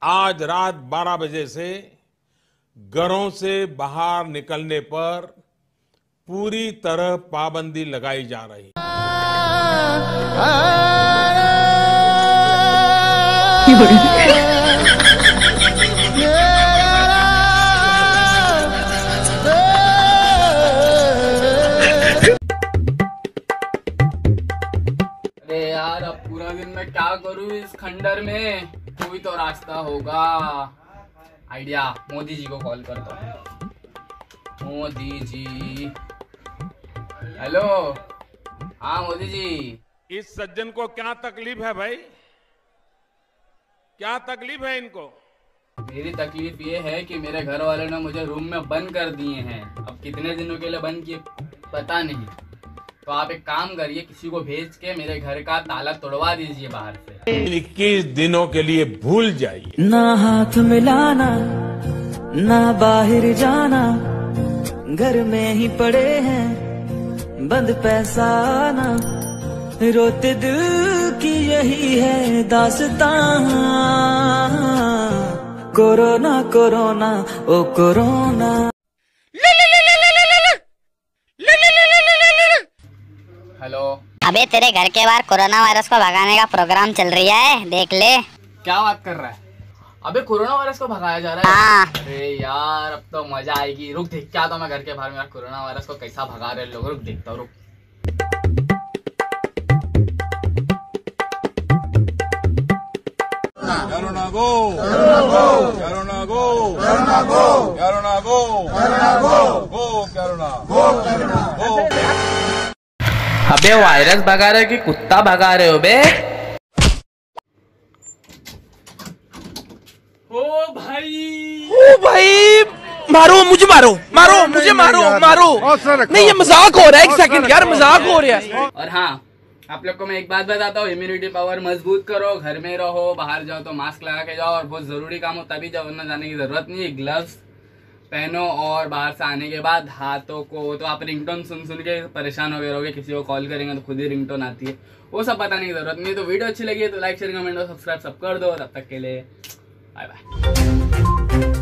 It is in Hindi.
आज रात 12 बजे से घरों से बाहर निकलने पर पूरी तरह पाबंदी लगाई जा रही है। अरे यार, अब पूरा दिन मैं क्या करूँ इस खंडर में? कोई तो रास्ता होगा। आइडिया, मोदी जी को कॉल करता हूँ। मोदी जी, हेलो। हाँ मोदी जी। इस सज्जन को क्या तकलीफ है भाई? क्या तकलीफ है इनको? मेरी तकलीफ ये है कि मेरे घर वाले ने मुझे रूम में बंद कर दिए हैं। अब कितने दिनों के लिए बंद किए पता नहीं। तो आप एक काम करिए, किसी को भेज के मेरे घर का ताला तोड़वा दीजिए बाहर से। 21 दिनों के लिए भूल जाइए। ना हाथ मिलाना, ना बाहर जाना, घर में ही पड़े हैं बंद पैसा आना। रोते दिल की यही है दास्तां। कोरोना कोरोना ओ कोरोना। हेलो। अबे तेरे घर के बाहर कोरोना वायरस को भगाने का प्रोग्राम चल रही है, देख ले। क्या बात कर रहा है? अबे कोरोना वायरस को भगाया जा रहा है? हाँ। अरे यार, अब तो मजा आएगी। रुक देख क्या तो मैं घर के बाहर मेरा कोरोना वायरस को कैसा भगा रहे लोग। रुक देखता हूँ, रुक। Corona go! Corona go! Corona go! Corona go! Corona go! Corona go! Go Corona! Go Corona! Go! अबे वायरस भगा रहे हो कि कुत्ता भगा रहे हो बे? ओ भाई, मारो मुझे, मुझे मारो। नहीं, ये मजाक हो रहा है। एक सेकंड यार, मजाक हो रहा है। और हाँ, आप लोग को मैं एक बात बताता हूँ, इम्यूनिटी पावर मजबूत करो, घर में रहो, बाहर जाओ तो मास्क लगा के जाओ, और बहुत जरूरी काम हो तभी जाओ, वरना जाने की जरूरत नहीं है। ग्लव्स पहनो, और बाहर से आने के बाद हाथों को, तो आप रिंगटोन सुन के परेशान हो गए रहोगे, किसी को कॉल करेंगे तो खुद ही रिंगटोन आती है, वो सब बताने की जरूरत नहीं है। तो वीडियो अच्छी लगी है तो लाइक शेयर कमेंट और सब्सक्राइब सब कर दो। तब तक के लिए बाय बाय।